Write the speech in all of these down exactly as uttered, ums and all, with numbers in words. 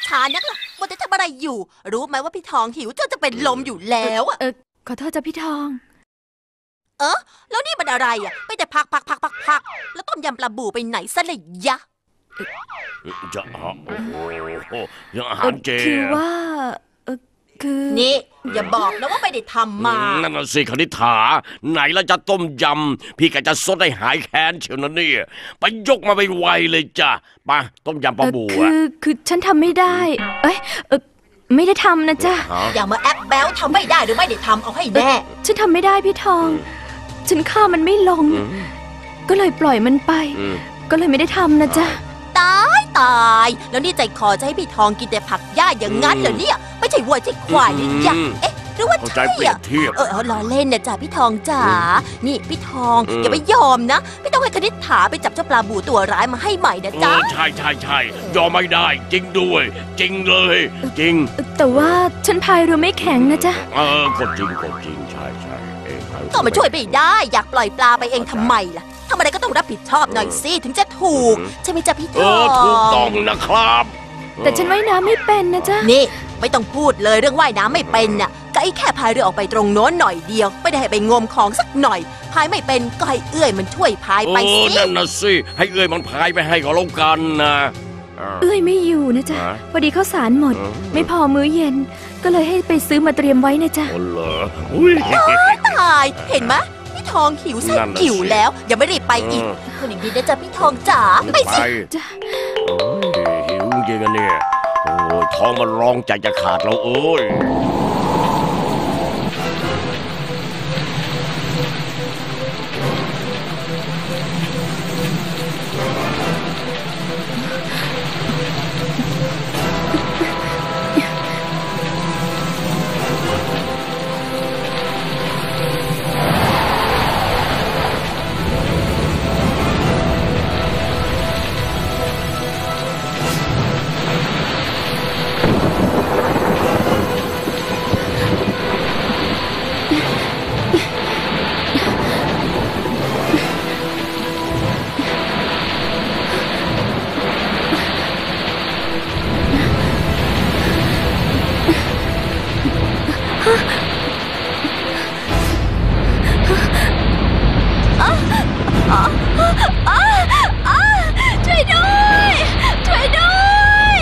ช้านักล่ะมัวแต่ทำอะไรอยู่รู้ไหมว่าพี่ทองหิวจนจะเป็นลมอยู่แล้วอะเออขอโทษจ้ะพี่ทองเออแล้วนี่มันอะไรอ่ะไปแต่พักพักพักพักพักแล้วต้มยำปลาบูไปไหนซะเลยยะจะโอ้โหยังอาหารเจคือว่าเออคือนี่อย่าบอกนะว่าไม่ได้ทำมานั่นน่ะสิคณิษฐาไหนละจะต้มยำพี่กะจะซดให้หายแค้นเชียวนะเนี่ยไปยกมาไปไวเลยจ้ะมาต้มยำปลาบูอ่ะคือคือฉันทำไม่ได้เอ้ยเออไม่ได้ทำนะจ๊ะอย่ามาแอบแบลทำไม่ได้หรือไม่ได้ทำเอาให้แน่ฉันทำไม่ได้พี่ทองฉันฆ่ามันไม่ลงก็เลยปล่อยมันไปก็เลยไม่ได้ทำนะจ๊ะตายตายแล้วนี่ใจคอจะให้พี่ทองกินแต่ผักหญ้าอย่างงั้นเหรอเนี่ยไม่ใช่วัวใช่ควายหรือยังเอ๊ะหรือว่าใช่อะเออล้อเล่นนะจ๊ะพี่ทองจ๋านี่พี่ทองอย่าไปยอมนะพี่ต้องให้คณิษฐาไปจับเจ้าปลาบูตัวร้ายมาให้ใหม่นะจ๊ะใช่ใช่ใช่ยอมไม่ได้จริงด้วยจริงเลยจริงแต่ว่าฉันพายเรือไม่แข็งนะจ๊ะเออก็จริงก็จริงใช่ใช่ก็มาช่วยไม่ได้อยากปล่อยปลาไปเองทำไมล่ะทำอะไรก็ต้องรับผิดชอบหน่อยสิถึงจะถูกใช่ไหมจ๊ะพี่ทองถูกต้องนะครับแต่ฉันว่ายน้ำไม่เป็นนะจ๊ะนี่ไม่ต้องพูดเลยเรื่องว่ายน้ำไม่เป็นน่ะก็ไอ้แค่พายเรือออกไปตรงโน้นหน่อยเดียวไม่ได้ให้ไปงมของสักหน่อยพายไม่เป็นก็ให้เอื้อยมันช่วยพายไปสินั่นน่ะสิให้เอื้อยมันพายไปให้ก็แล้วกันนะเอื้อยไม่อยู่นะจ๊ะพอดีข้าวสารหมดไม่พอมื้อเย็นก็เลยให้ไปซื้อมาเตรียมไว้นะจ๊ะโอ้เหรอตายเห็นไหมพี่ทองหิวแสนหิวแล้วยังไม่ได้ไปอีกคนอีกดีนะจ๊ะพี่ทองจ๋าไปสิจ้ะหิวจริงๆเนี่ยโอ้ยท้องมันร้องใจจะขาดแล้วเอ้ยช่วยด้วยช่วยด้วย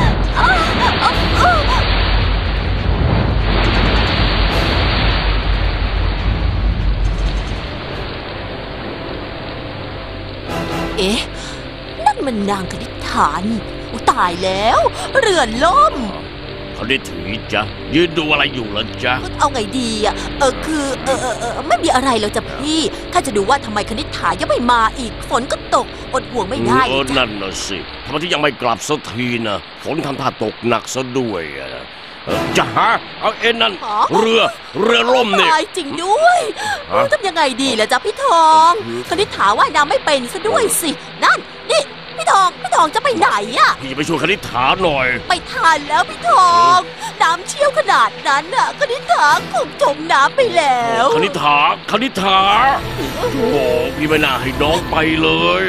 เอ๊ะนั่นมันนางคณิษฐานี่อุตายแล้วเรือล่มเขาได้ถือจ๊ะยืนดูอะไรอยู่ล่ะจ๊ะเอาไงดีอ่ะเออคือเออเออเออไม่มีอะไรแล้วจ้ะพี่ข้าจะดูว่าทำไมคณิษฐายังไม่มาอีกฝนก็ตกอดห่วงไม่ได้เออนั่นน่ะสิทำไมที่ยังไม่กลับสักทีนะฝนทำท่าตกหนักซะด้วยจะหาเอาเอ็นนั่นเรือเรือล่มเนี่ยตายจริงด้วยทำยังไงดีล่ะจ๊ะพี่ทองคณิษฐาว่ายน้ำไม่เป็นซะด้วยสินั่นนี่พี่ทองพี่ทองจะไปไหนอ่ะพี่จะไปช่วยคณิษฐาหน่อยไปทันแล้วพี่ทองน้ำเชี่ยวขนาดนั้นอ่ะคณิษฐาคงจมน้ำไปแล้วคณิษฐาคณิษฐาโอ้พี่ไม่น่าให้น้องไปเลย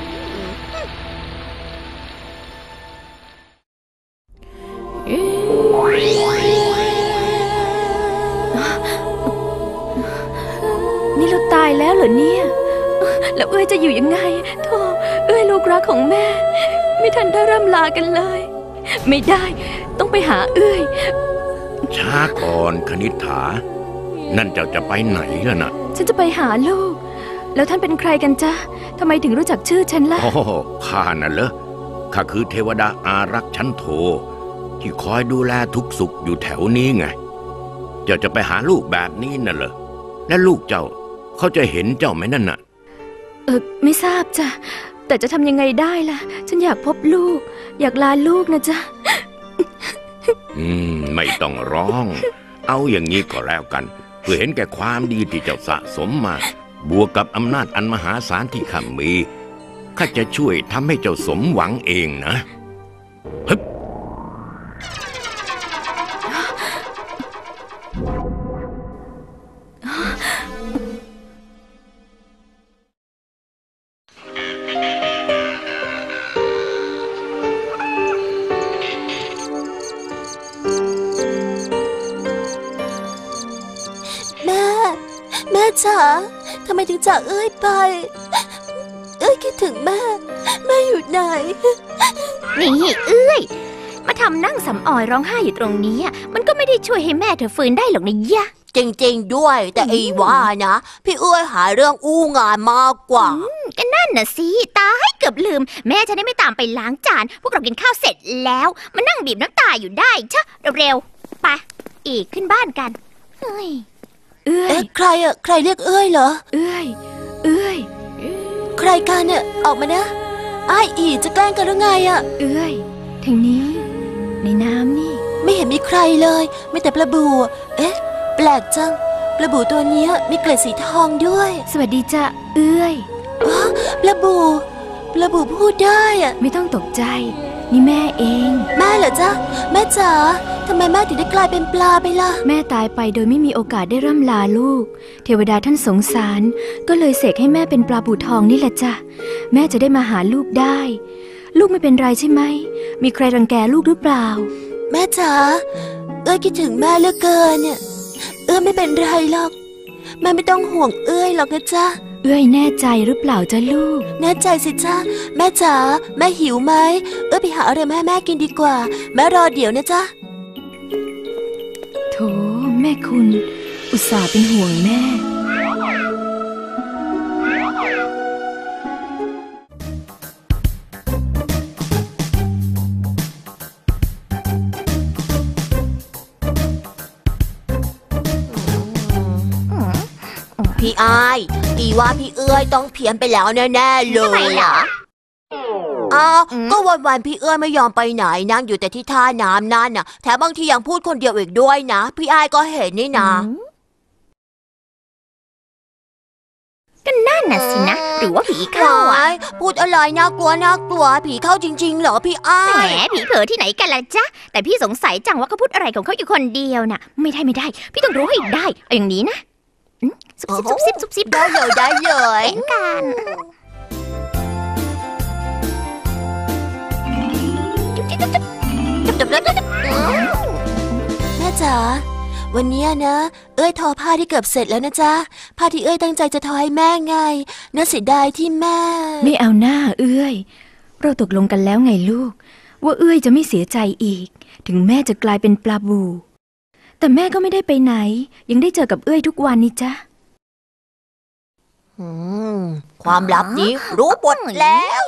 นี่เราตายแล้วเหรอเนี่ยแล้วเอ้ยจะอยู่ยังไงโธ่เอ้ยลูกรักของแม่ไม่ทันได้ร่ำลากันเลยไม่ได้ต้องไปหาเอ้ยช้าก่อนคณิษฐานั่นเจ้าจะไปไหนล่ะน่ะฉันจะไปหาลูกแล้วท่านเป็นใครกันจ๊ะทำไมถึงรู้จักชื่อฉันล่ะโอ้ข้าน่ะเหรอข้าคือเทวดาอารักษ์ชั้นโทที่คอยดูแลทุกสุขอยู่แถวนี้ไงเจ้าจะไปหาลูกแบบนี้น่ะเหรอและลูกเจ้าเขาจะเห็นเจ้าไหมนั่นน่ะเออไม่ทราบจ้ะแต่จะทำยังไงได้ล่ะฉันอยากพบลูกอยากลาลูกนะจ๊ะอืมไม่ต้องร้องเอาอย่างนี้ก็แล้วกันเพื่อเห็นแก่ความดีที่เจ้าสะสมมาบวกกับอำนาจอันมหาศาลที่ข้ามีข้าจะช่วยทำให้เจ้าสมหวังเองนะฮึบจ๋าทำไมถึงจากเอ้ยไป เอ้ยคิดถึงแม่แม่อยู่ไหนนี่เอ้ยมาทำนั่งสำออยร้องไห้อยู่ตรงนี้มันก็ไม่ได้ช่วยให้แม่เธอฟื้นได้หรอกนะยะจริงๆด้วยแต่ไอ้ว่านะพี่เอ้ยหาเรื่องอู้งานมากกว่าก็นั่นน่ะสิตายเกือบลืมแม่จะได้ไม่ตามไปล้างจานพวกเรากินข้าวเสร็จแล้วมานั่งบีบน้ำตาอยู่ได้ชะเร็วๆไปอีกขึ้นบ้านกันเอ้ยเอ้ยใครอะใครเรียกเอ้ยเหรอเอ้ยเอ้ยใครกันเนี่ยออกมานะไอ้อีจะแกล้งกันหรือไงอะเอ้ยทางนี้ในน้ำนี่ไม่เห็นมีใครเลยมีแต่ปลาบูเอ๊ะแปลกจังปลาบูตัวนี้มีเกล็ดสีทองด้วยสวัสดีจ้ะเอ้ยอ๋อปลาบูปลาบูพูดได้อะไม่ต้องตกใจนี่แม่เองแม่เหรอจ๊ะแม่จ๋าทำไมแม่ถึงได้กลายเป็นปลาไปล่ะแม่ตายไปโดยไม่มีโอกาสได้ร่ำลาลูกเทวดาท่านสงสารก็เลยเสกให้แม่เป็นปลาบูทองนี่แหละจ้ะแม่จะได้มาหาลูกได้ลูกไม่เป็นไรใช่ไหมมีใครรังแกลูกหรือเปล่าแม่จ๋าเอ้ยคิดถึงแม่เหลือเกินเนี่ยเอ้ยไม่เป็นไรหรอกแม่ไม่ต้องห่วงเอ้ยหรอกนะจ๊ะเอ้ยแน่ใจหรือเปล่าจ๊ะลูกแน่ใจสิจ๊ะแม่จ๋าแม่หิวไหมเอ้ยไปหาอะไรมาให้แม่กินดีกว่าแม่รอเดี๋ยวนะจ๊ะโถแม่คุณอุตส่าห์เป็นห่วงแม่พี่อายอีว่าพี่เอ้ยต้องเพี้ยนไปแล้วแน่ๆเลยทำไมเหรออ้าวก็วันๆพี่เอ้ยไม่ยอมไปไหนนั่งอยู่แต่ที่ท่าน้ำนั่นน่ะแถมบางทียังพูดคนเดียวอีกด้วยนะพี่อายก็เห็นนี่นะก็นั่นน่ะสินะหรือว่าผีเข้าอ่ะพูดอะไรน่ากลัวน่ากลัวผีเข้าจริงๆเหรอพี่อ้ายแหมผีเผลอที่ไหนกันล่ะจ๊ะแต่พี่สงสัยจังว่าเขาพูดอะไรของเขาอยู่คนเดียวน่ะไม่ได้ไม่ได้พี่ต้องรู้ให้ได้เอาอย่างนี้นะซุบซิบซุบซิบซุบซิบได้เลยได้เลยเป็นกันแม่จ๋าวันนี้นะเอ้ยทอผ้าที่เกือบเสร็จแล้วนะจ๊ะผ้าที่เอ้ยตั้งใจจะทอให้แม่ไงน่าเสียดายที่แม่ไม่เอาหน้าเอ้ยเราตกลงกันแล้วไงลูกว่าเอ้ยจะไม่เสียใจอีกถึงแม่จะกลายเป็นปลาบูแต่แม่ก็ไม่ได้ไปไหนยังได้เจอกับเอ้ยทุกวันนี่จ๊ะความลับนี้รู้หมดแล้ว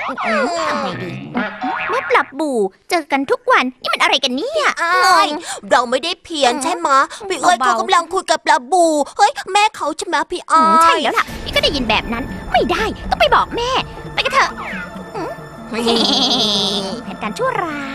แม่ปรับบูเจอกันทุกวันนี่มันอะไรกันเนี่ยเราไม่ได้เพี้ยนใช่ไหมพี่เอ้ยเขากำลังคุยกับปลาบูเฮ้ยแม่เขาใช่ไหมพี่อ้อยใช่แล้วล่ะพี่ก็ได้ยินแบบนั้นไม่ได้ต้องไปบอกแม่ไปกันเถอะแผนการชั่วร้าย